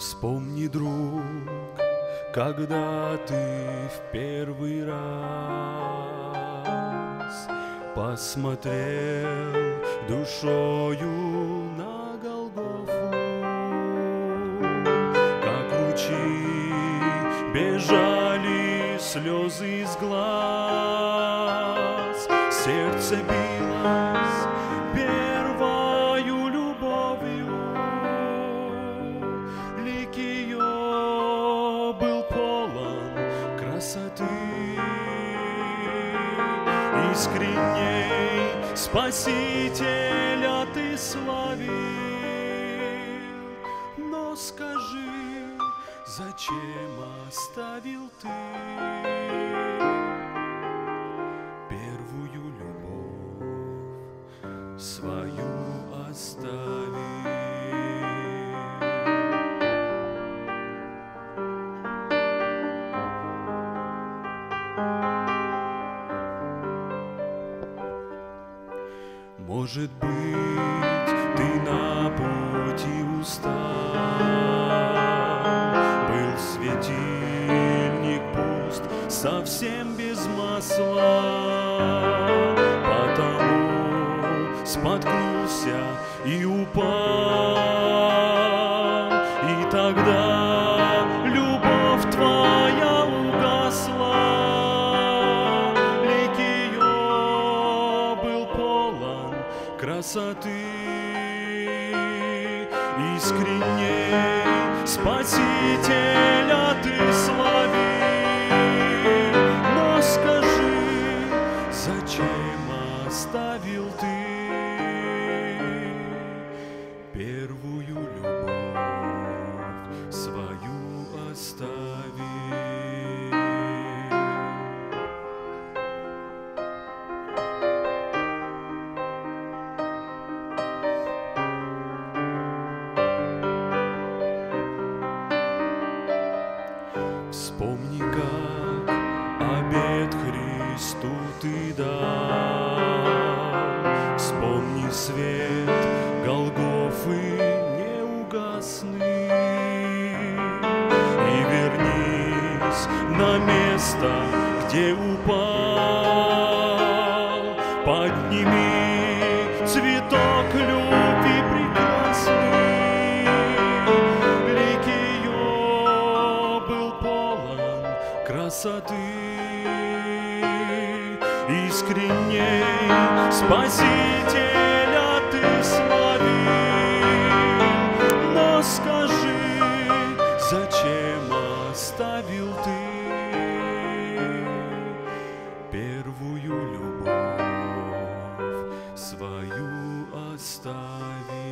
Вспомни, друг, когда ты в первый раз посмотрел душою на Голгофу, как ручьи бежали слезы из глаз, сердце билось первою любовью, лик ее был полон красоты, искренней Спасителя ты славил. Но скажи, зачем оставил ты первую любовь свою оставил? Может быть, ты на пути устал, был светильник пуст, совсем без масла, потому споткнулся и упал, и тогда любовь твоя угасла, лик ее был полон красоты, искренней Спасителя ты славил. Но скажи, зачем оставил ты первую любовь свою оставил? Вспомни, как обет Христу ты дал, вспомни свет Голгофы неугасный и вернись на место, где упал, подними цветок любви прекрасный, лик ее был полон красоты, искренней Спасителя ты славил. Но скажи, зачем оставил ты первую любовь свою оставил?